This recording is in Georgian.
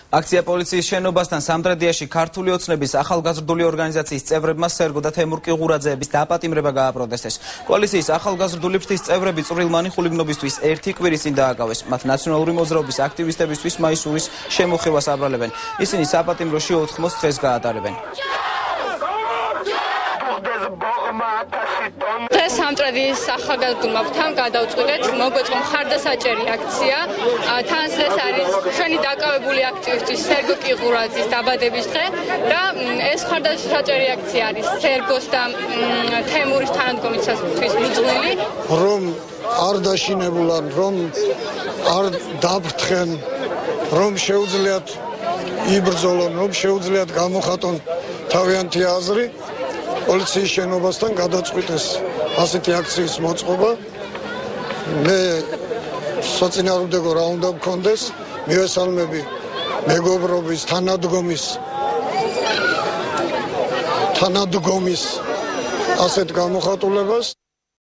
აქცია პოლიციის შენობასთან სამტრედიაში ქართული ოცნების ახალგაზრდული ორგანიზაციის წევრებმა სერგო და თემურ კიღურაძეების დაპატიმრება გააპროტესტეს. კოალიციის ახალგაზრდული ფრთის წევრები წვრილმანი ხულიგნობისთვის ერთი კვირის წინ დააკავეს. მათ ნაციონალური მოძრაობის აქტივისტებისთვის მაისურის შემოხევას აბრალებენ. ისინი საპატიმროში 80 დღეს გაატარებენ. დღეს სამტრედის ახალგაზრდულმა ფრთამ გადავწყვიტეთ მოგვეწყო მხარდასაჭერი აქცია. თან ეს არის ჩვენი დაკავებული აქტივისტის სერგო კიღურაძის დაბადების დღე და ეს მხარდასაჭერი აქცია არის სერგოს და თემურის თანადგომისათვის მიძღვნილი. რომ არ დაშინებულან, რომ არ დაფრთხენ, რომ შეუძლიათ იბრძოლონ, რომ შეუძლიათ გამოხატონ თავიანთი აზრი. პოლიციის შენობასთან გადაწყვიტეს ასეთი აქციის მოწყობა. მე საწინააღმდეგო რა უნდა მქონდეს, მივესალმები მეგობრობის თანადგომის ასეთ გამოხატულებას.